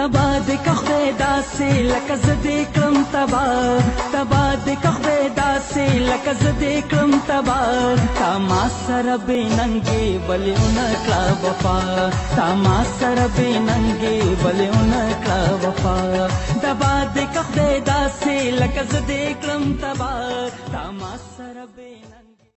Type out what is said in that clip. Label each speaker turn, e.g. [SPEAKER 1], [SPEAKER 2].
[SPEAKER 1] تبا د خدای داسې لکه زه دې کړم تبا تبا د خدای داسې لکه زه دې کړم تبا تا ما سره بې ننګې بلې ونه کړه وفا تا ما سره بې ننګې بلې ونه کړه وفا تبا د خدای داسې لکه زه دې کړم تبا تا ما سره بې ننګې